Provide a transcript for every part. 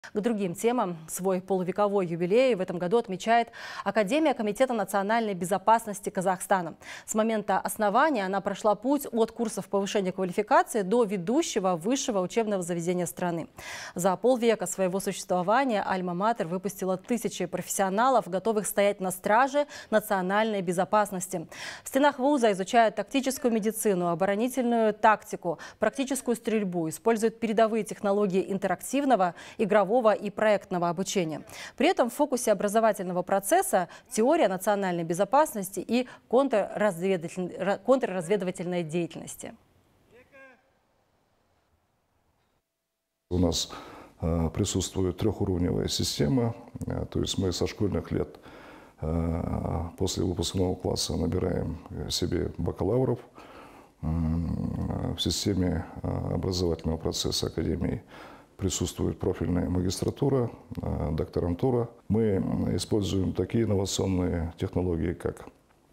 К другим темам. Свой полувековой юбилей в этом году отмечает Академия Комитета национальной безопасности Казахстана. С момента основания она прошла путь от курсов повышения квалификации до ведущего высшего учебного заведения страны. За полвека своего существования Альма-Матер выпустила тысячи профессионалов, готовых стоять на страже национальной безопасности. В стенах вуза изучают тактическую медицину, оборонительную тактику, практическую стрельбу, используют передовые технологии интерактивного, игрового и проектного обучения. При этом в фокусе образовательного процесса теория национальной безопасности и контрразведывательной деятельности. У нас присутствует трехуровневая система, то есть мы со школьных лет после выпускного класса набираем себе бакалавров. В системе образовательного процесса Академии присутствует профильная магистратура, докторантура. Мы используем такие инновационные технологии, как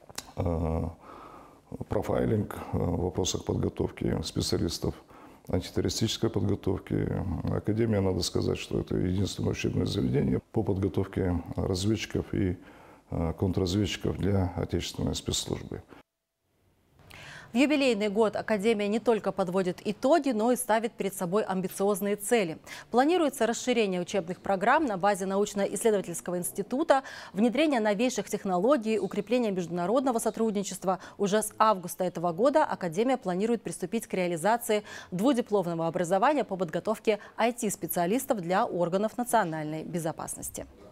профайлинг в вопросах подготовки специалистов антитеррористической подготовки. Академия, надо сказать, что это единственное учебное заведение по подготовке разведчиков и контрразведчиков для отечественной спецслужбы. В юбилейный год Академия не только подводит итоги, но и ставит перед собой амбициозные цели. Планируется расширение учебных программ на базе научно-исследовательского института, внедрение новейших технологий, укрепление международного сотрудничества. Уже с августа этого года Академия планирует приступить к реализации двудипломного образования по подготовке IT-специалистов для органов национальной безопасности.